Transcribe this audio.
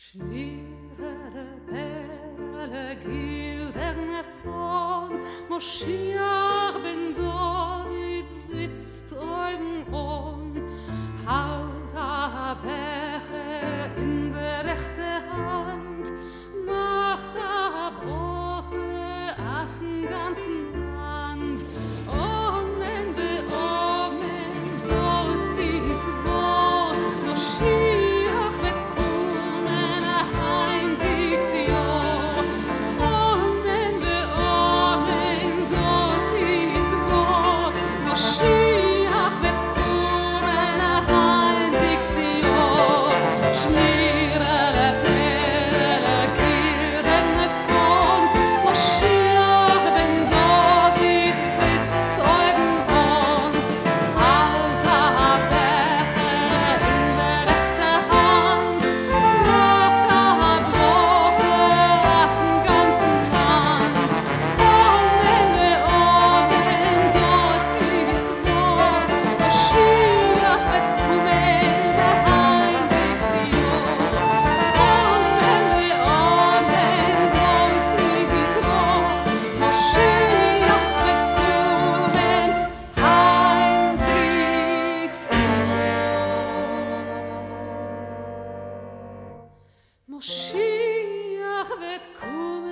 Shnirele, perele, gilderne von Moschiach ben David sitzt euren Ohren, halt a Becher in der rechte Hand, macht a Broche auf dem ganzen Land. Amen, ve Amen, das ist wahr, Moschiach wird kommen, ein dies Jahr. Amen, ve Amen, das ist wahr, Moschiach wird kommen, ein dies Jahr. Shnirele, perele, gilderne von Moschiach ben David sitzt euren Ohren, halt a Becher in der rechte Hand, macht a Broche auf dem ganzen Land. Amen, ve Amen, das ist wahr, Moschiach wird kommen, ein dies Jahr. Amen, ve Amen, das ist wahr, Moschiach wird kommen, ein dies Jahr. Moschiach wird kommen.